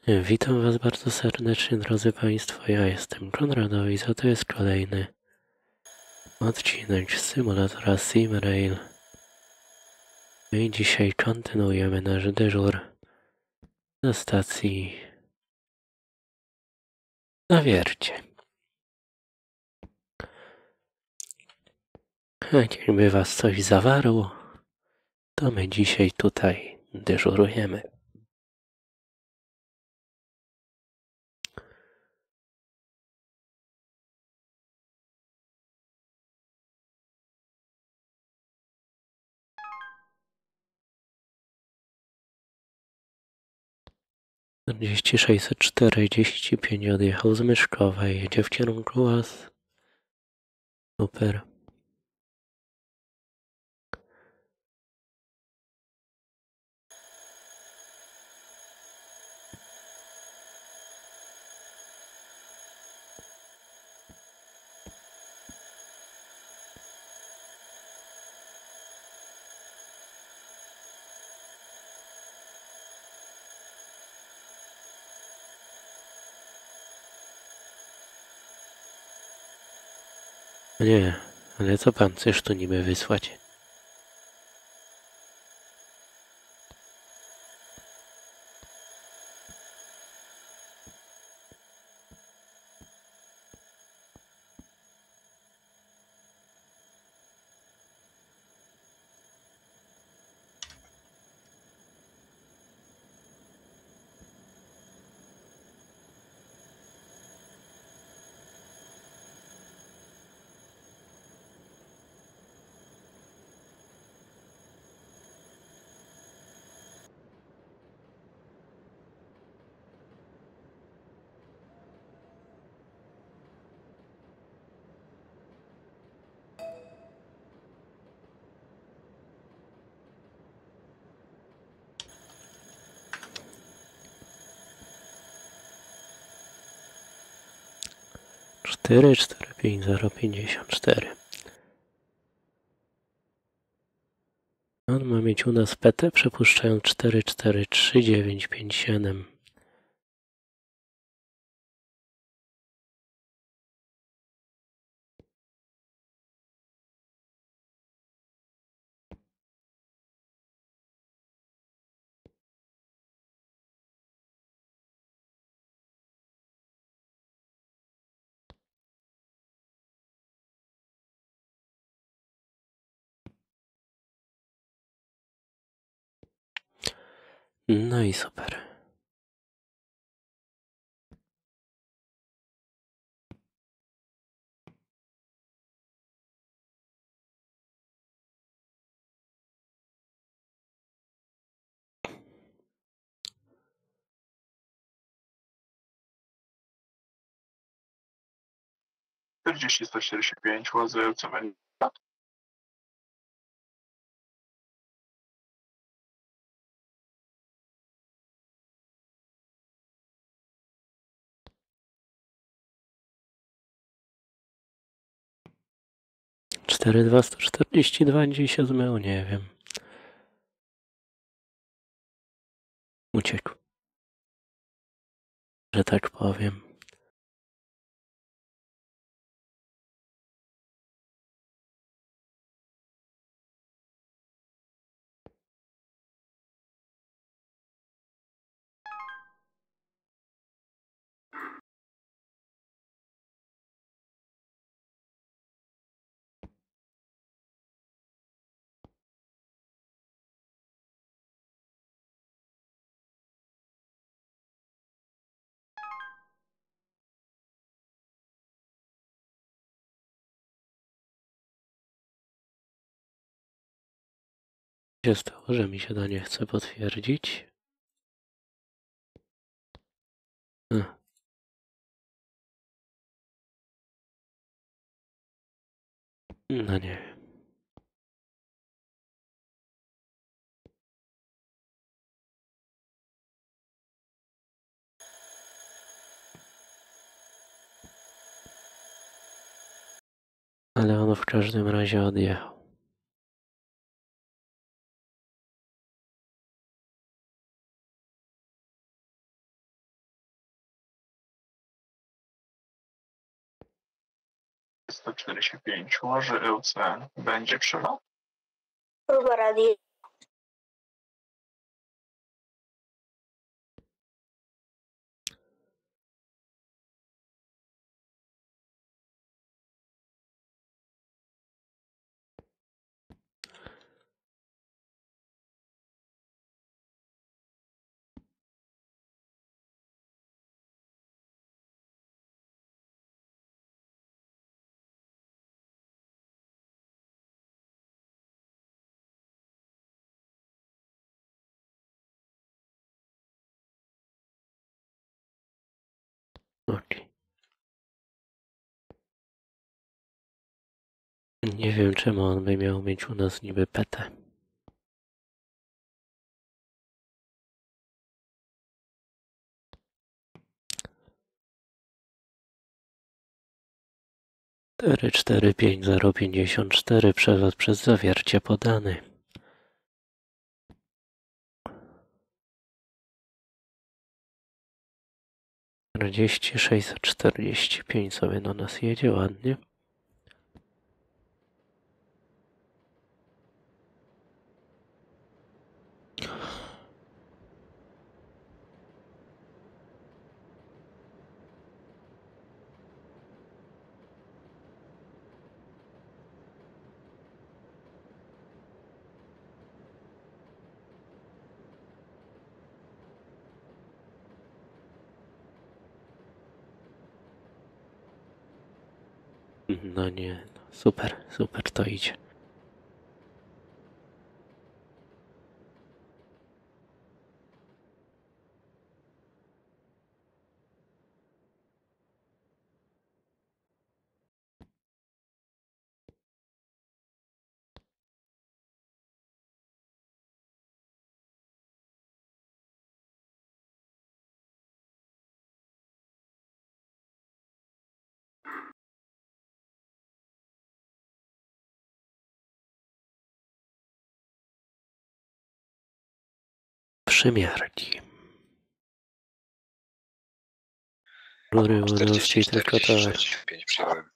Witam Was bardzo serdecznie, drodzy Państwo. Ja jestem Konradowic, a to jest kolejny odcinek z symulatora SimRail. I dzisiaj kontynuujemy nasz dyżur na stacji na Wiercie. Jakby Was coś zawarło, to my dzisiaj tutaj dyżurujemy. Czterdzieści 645 odjechał z Myszkowej, jedzie w kierunku Was. Super. Nie, ale co Pan chcesz tu niby wysłać? Cztery 45054. On ma mieć u nas PT, przepuszczając 443957. No i super. Czterdzieści 145 łazy co będzie? Cztery 2142 gdzieś się zmył, nie wiem. Uciekł, że tak powiem. Co się stało, że mi się to nie chce potwierdzić? No nie wiem. Ale on w każdym razie odjechał. 145 może LCN będzie przelot? Próba radia. Okej. Nie wiem, czemu on by miał mieć u nas niby PT. Cztery 45054 przelot przez zawiercie podany. Czterdzieści 645 sobie do nas jedzie ładnie. No nie, super, super to idzie. Przymiarki. Rury łodzowskiej tylko to. 5 przyjąłem.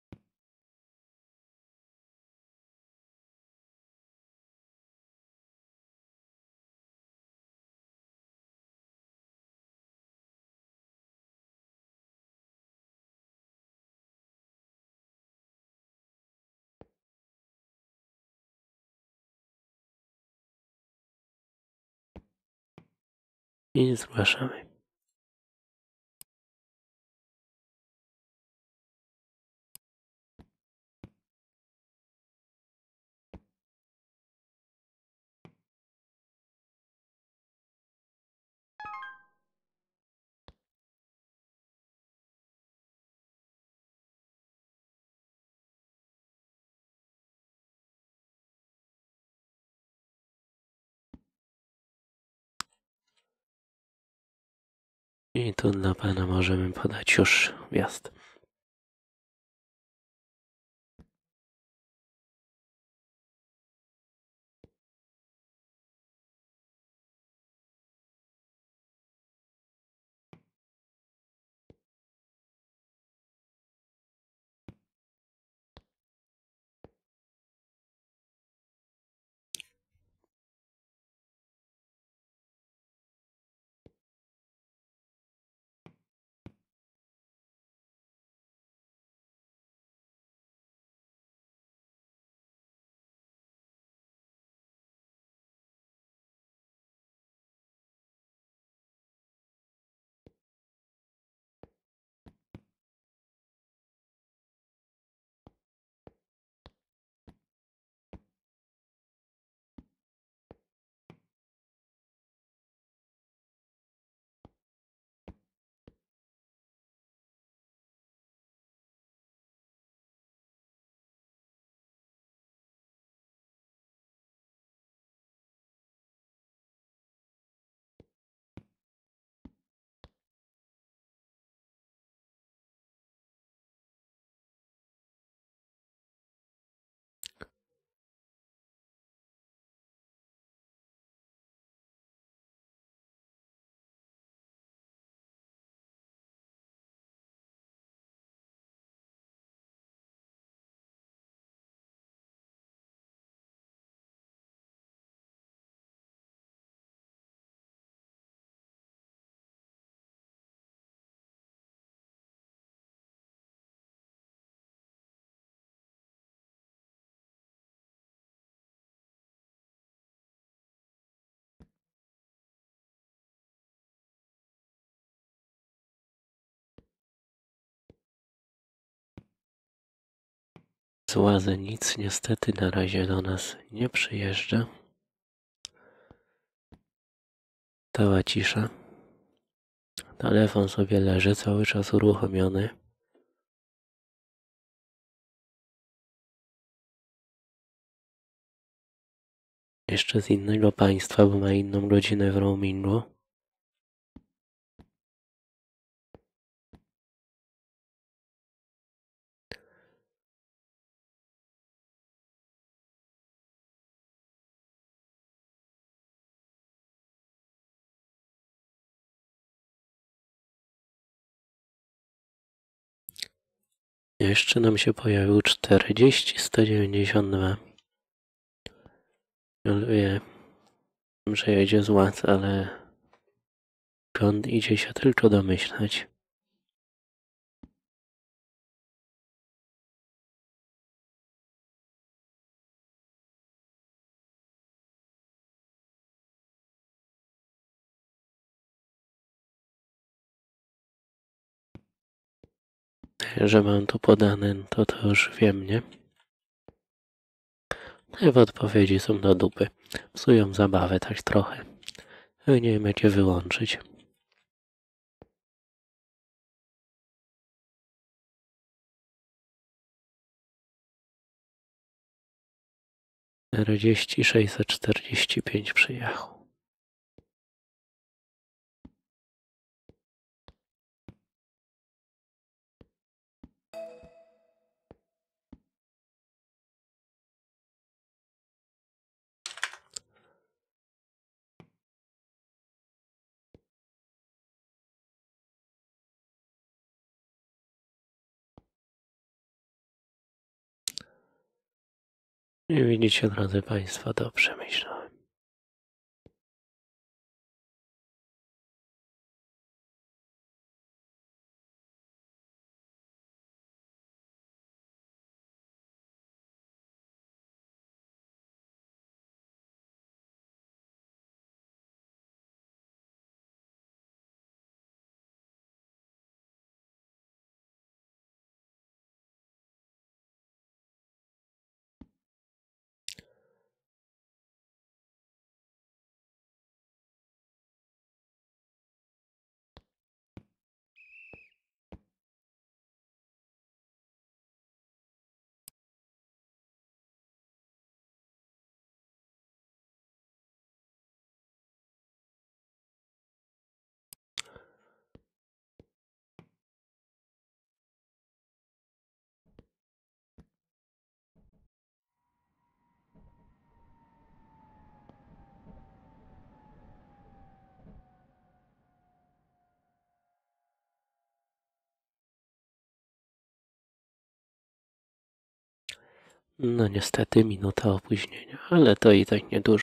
I zgłaszamy. I tu dla pana możemy podać już wjazd. Z Łazy nic niestety na razie do nas nie przyjeżdża. Cała cisza. Telefon sobie leży cały czas uruchomiony. Jeszcze z innego państwa, bo ma inną godzinę w roamingu. Jeszcze nam się pojawił 40-192. Wie, że jedzie z Łac, ale skąd idzie się tylko domyślać. Że mam tu podane, to już wiem, nie? Te odpowiedzi są do dupy. Psują zabawę tak trochę. Nie wiem, jak je wyłączyć. Czterdzieści 645 przyjechał. Nie widzicie, drodzy Państwo, dobrze myślałem. No niestety minuta opóźnienia, ale to i tak niedużo.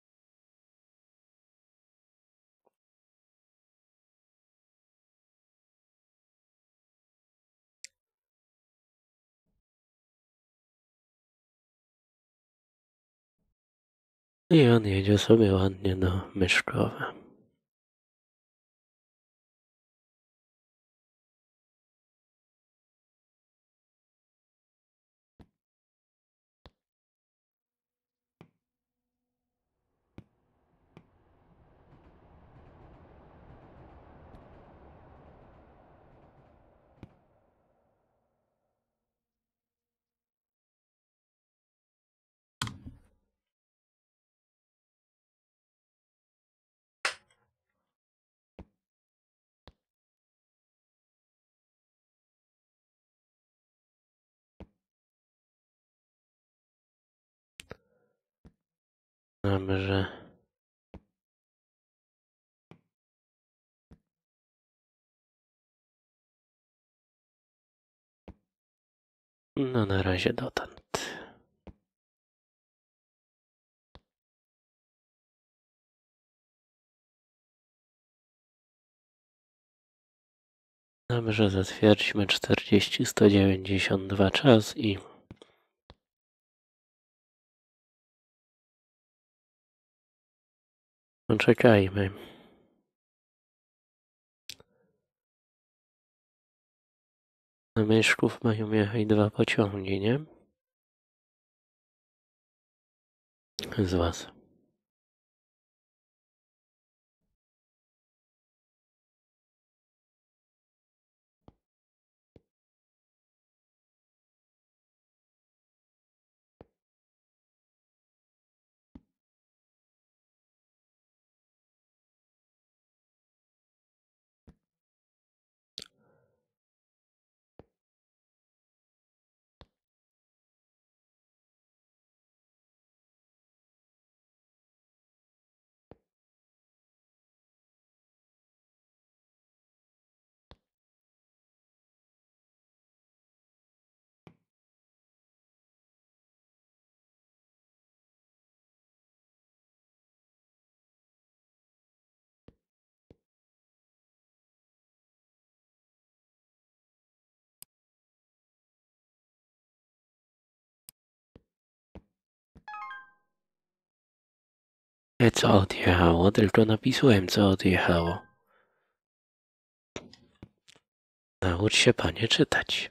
I on jedzie sobie ładnie do Myszkowa. Dobrze. No na razie dotąd. Dobrze, zatwierdźmy 40-192 czas i poczekajmy. Na Myszków mają jechać 2 pociągi, nie? z was. Co odjechało? Tylko napisałem, co odjechało. Naucz się, panie, czytać.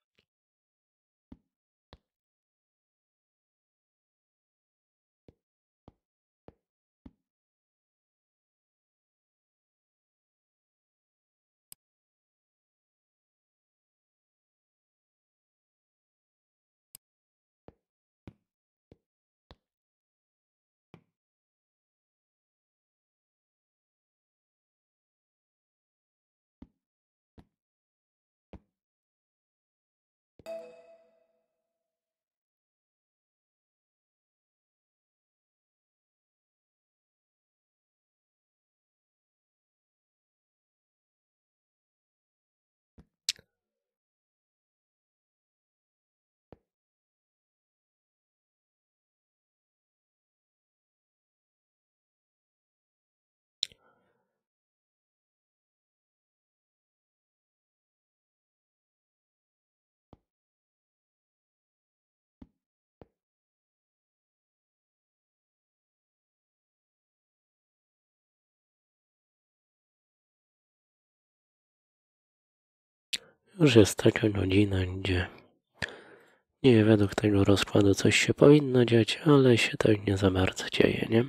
Już jest taka godzina, gdzie nie według tego rozkładu coś się powinno dziać, ale się tak nie za bardzo dzieje, nie?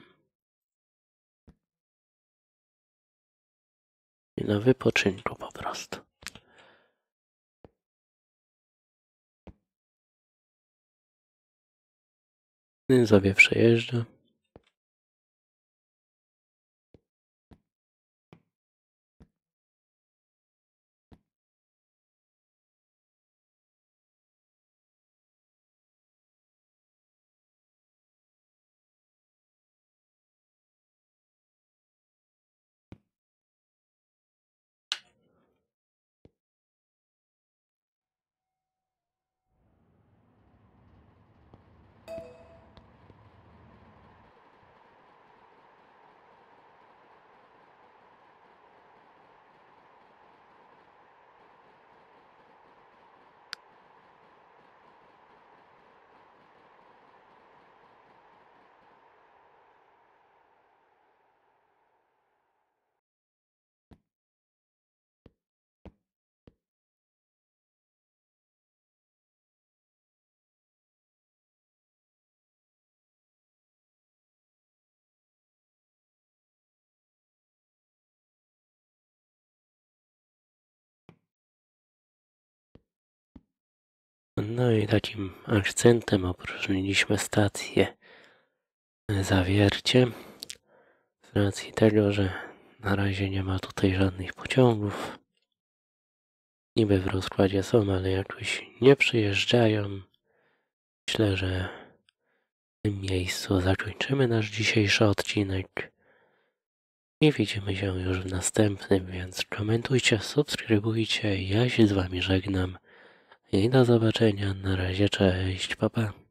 I na wypoczynku po prostu. Sobie przejeżdża. No i takim akcentem opróżniliśmy stację Zawiercie. Z racji tego, że na razie nie ma tutaj żadnych pociągów. Niby w rozkładzie są, ale jakoś nie przyjeżdżają. Myślę, że w tym miejscu zakończymy nasz dzisiejszy odcinek. I widzimy się już w następnym, więc komentujcie, subskrybujcie. Ja się z wami żegnam. I do zobaczenia. Na razie, cześć, pa pa.